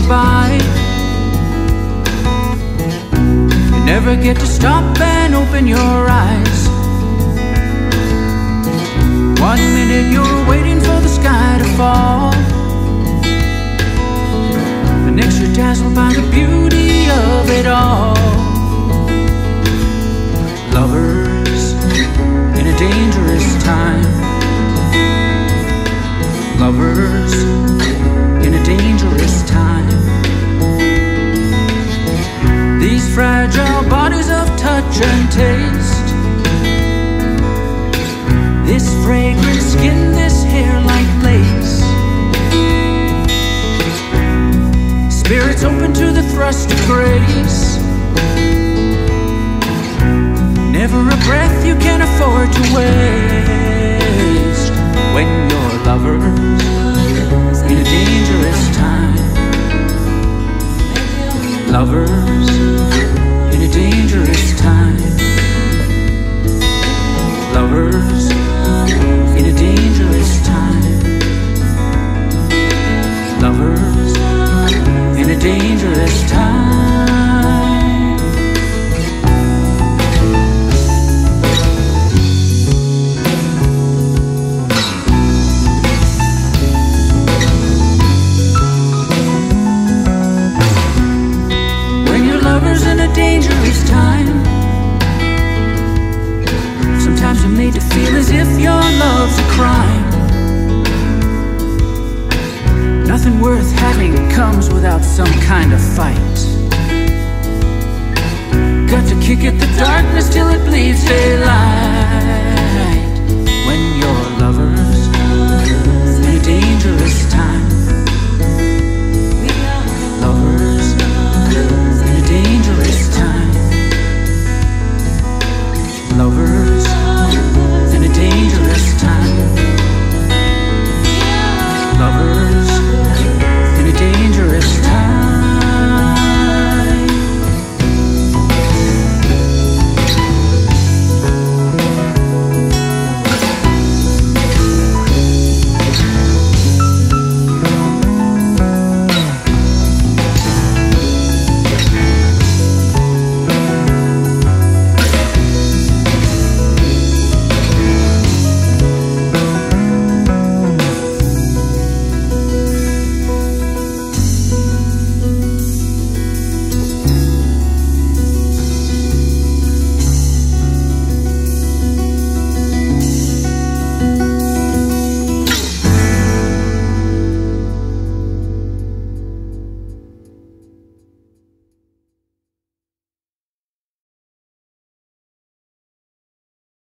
by. You never get to stop and open your eyes. One minute you're waiting for the sky to fall, the next you're dazzled by the beauty of it all. Lovers in a dangerous time. Lovers in a dangerous time. These fragile bodies of touch and taste, this fragrant skin, this hair like lace, spirits open to the thrust of grace. Never a breath you can afford to waste when you're lovers in a dangerous time. Lovers in a dangerous time. Lovers in a dangerous time. Lovers in a dangerous time. In a dangerous time, sometimes you're made to feel as if your love's a crime. Nothing worth having comes without some kind of fight. Got to kick at the darkness till it bleeds daylight.